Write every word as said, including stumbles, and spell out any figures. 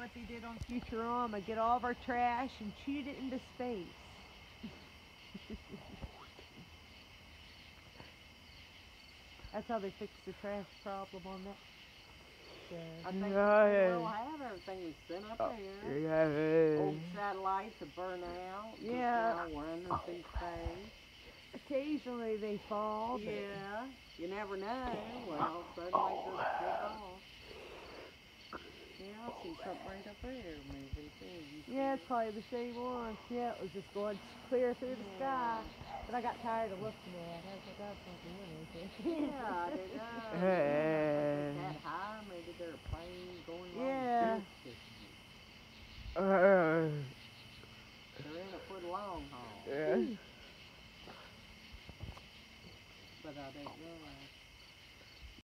what they did on Futurama, get all of our trash and shoot it into space. That's how they fixed the trash problem on that show. I think Yeah, they yeah. will have everything we sent up Oh, there. yeah. Old satellites have burned out. Just Yeah. now running through space. Occasionally they fall, but Yeah, you never know. Well, suddenly just take off. Yeah, I see something right up there moving too. You see yeah, it's it? probably the same one. Yeah, it was just going clear through the sky. But I got tired of looking at it. I was like, that's not doing anything. Yeah, I didn't know. Hey. If they that high, maybe they're a plane going Yeah. like this distance. Uh, They're in it for the long haul. yeah. But I don't know.